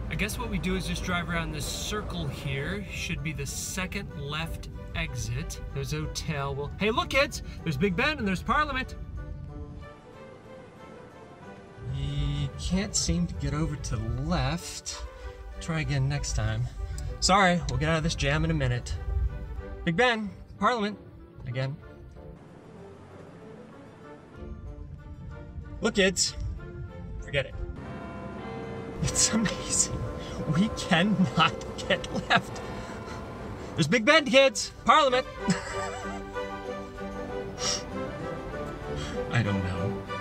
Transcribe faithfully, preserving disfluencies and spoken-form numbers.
I guess what we do is just drive around this circle here. Should be the second left exit. There's hotel. Well, hey, look, kids! There's Big Ben and there's Parliament. You can't seem to get over to the left. Try again next time. Sorry, we'll get out of this jam in a minute. Big Ben, Parliament, again. Look, kids, forget it. It's amazing. We cannot get left. There's Big Ben, kids, Parliament. I don't know.